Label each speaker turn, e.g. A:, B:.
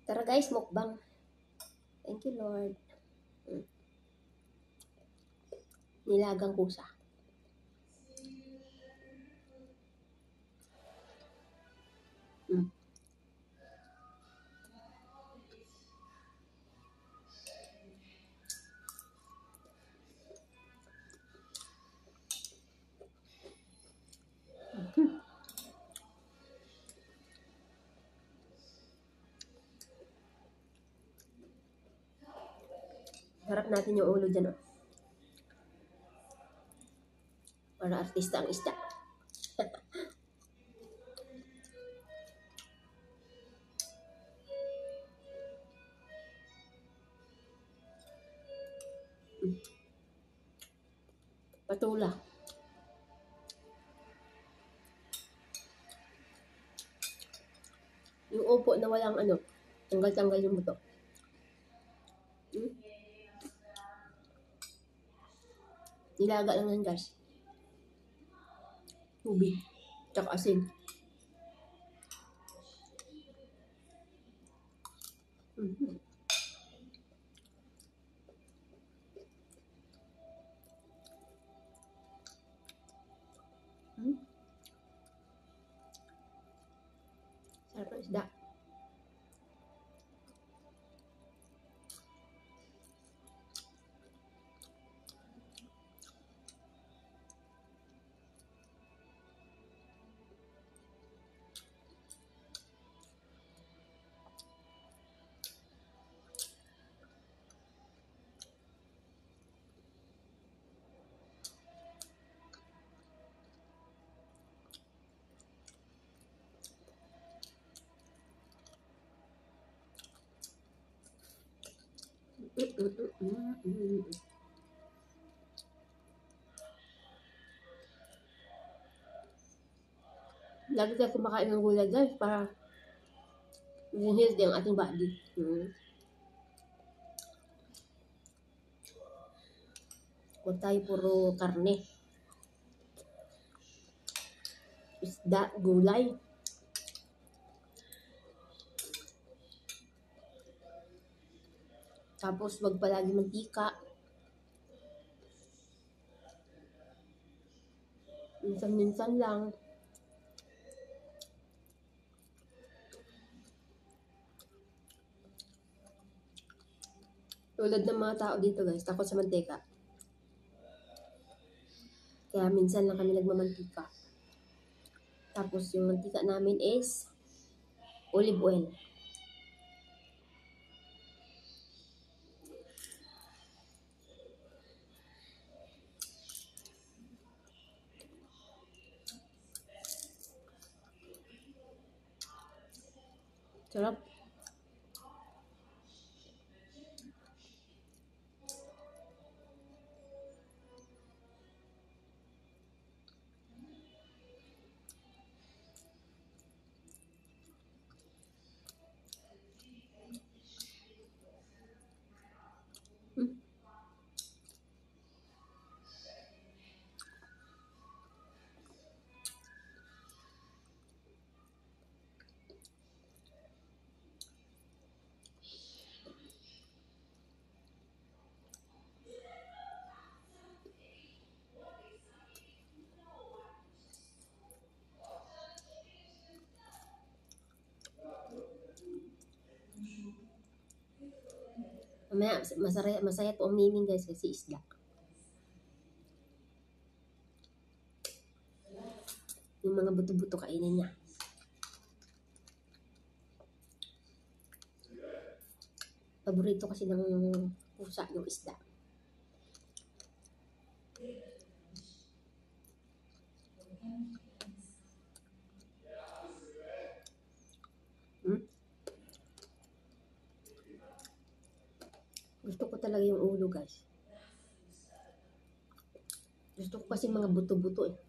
A: Tara guys, mukbang. Thank you, Lord. Nilagang kusa. Harap natin yung ulo dyan, oh. Para artista ang isda. Patula. Yung upo na walang ano, tanggal-tanggal yung buto. Nilaga lang yan, guys. Tubig. Tsaka asin. Sarap ng isda. Lagi tayo kumakain ng gulay, guys, para maging healthy ang ating body. Huwag tayo puro karne. Isda, gulay. Tapos, wag palagi mantika. Minsan-minsan lang. Tulad ng mga tao dito, guys, takot sa mantika. Kaya minsan lang kami nagmamantika. Tapos, yung mantika namin is olive oil. Sarap. Mamaya, masaya po ang miming, guys, kasi isda. Yung mga buto-buto kainin niya. Paborito kasi ng pusa yung isda. Gusto ko talaga yung ulo, guys. Gusto ko kasi mga buto-buto eh.